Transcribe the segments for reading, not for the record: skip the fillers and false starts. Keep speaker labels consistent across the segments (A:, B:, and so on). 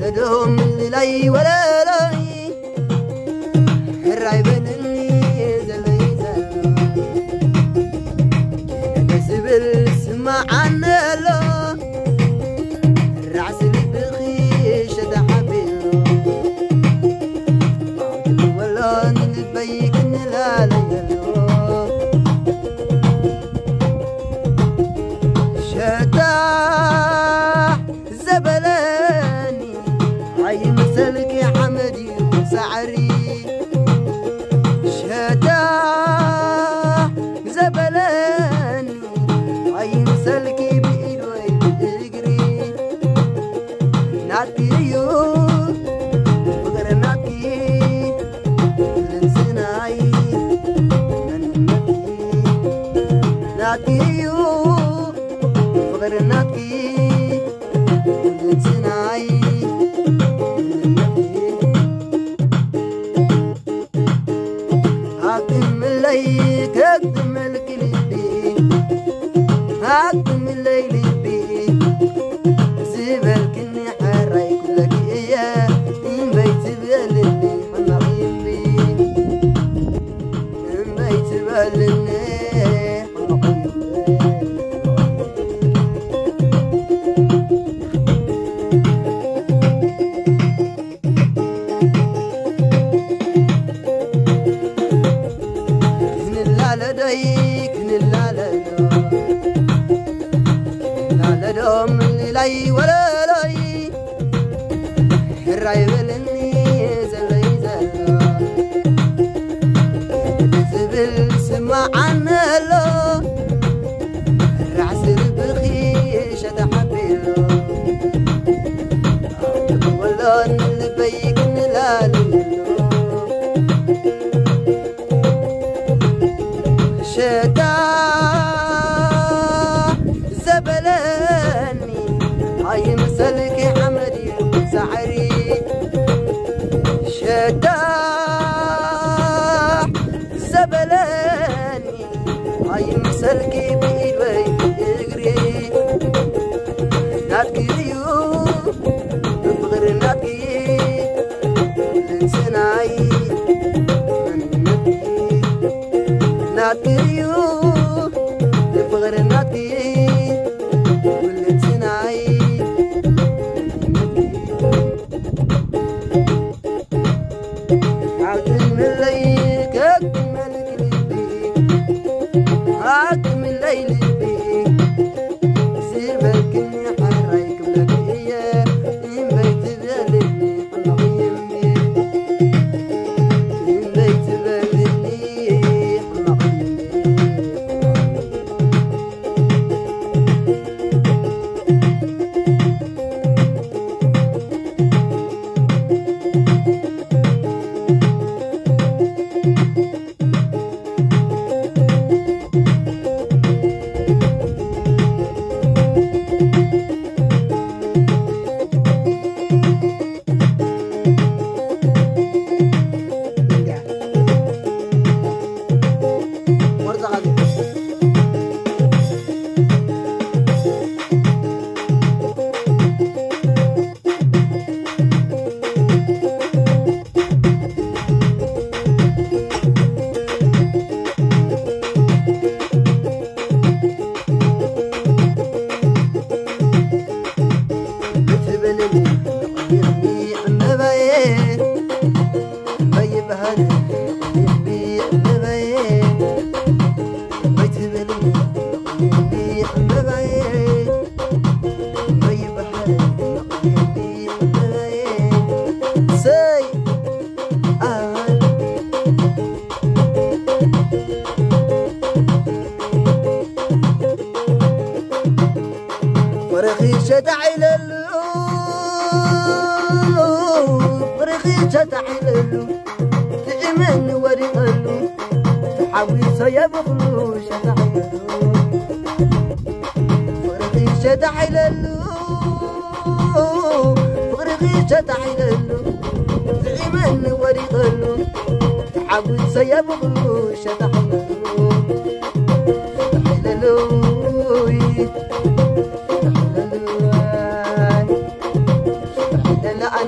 A: لدهم اللي لاي ولا لاي الرايبن اللي زلي زلو كينا نسبل سمع عنا له الرعس اللي بخيشة حبيله بعد ولا نلبيك نلا ليلو شتاح زبلاني عي مسلك يا حمدي وسعري شتاح زبلاني عي مسلكي بإيدوي بتجري ناتيو بغير ناتي لنسناي ناتيو بغير ناتي لنسناي هاكم الليك هاكم الكليبي هاكم الليلي بي زبال كني حراي كلك إياه إن بيت بالني حنقيم بي إن بيت بالني حنقيم لديك لا لدهم اللي لاي ولا لاي الرايب اللي زلي زلو تزبل سمع عنا له الرعس البخيشة حبيله ولا نلبيك نلالي شتا زبلاني عي مسلك حمدي وسعري شتا زبلاني عي مسلكي بإيدوي يجري ناتكيو بغير ناتكي لنسناي ناتيو بغير ناتي ولتناي عاود مليك أكمل قلبي أكمل ليلي بي سيبك إني حرايك بلك إياه إن بيت بالني حنقيم بي إن بيت بالني فرخيشة تعللو فرخيشة تعللو تعمل ورقلو تحاول سيبخلو شتعللو فرخيشة تعللو فرخيشة تعللو تعمل ورقلو تحاول سيبخلو شتعللو تعللو لا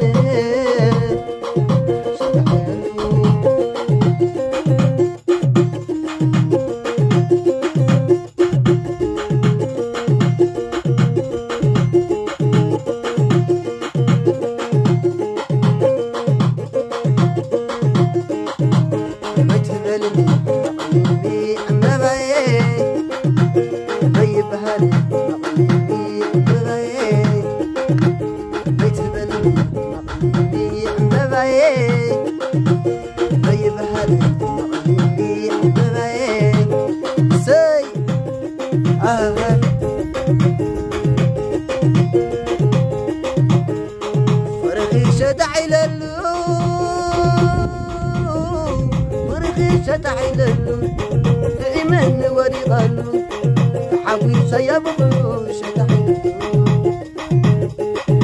A: تعيللو إيمان وريغلو حوي سيبغلو شتعيللو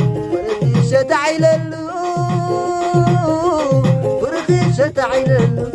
A: ورقي شتعيللو ورقي شتعيللو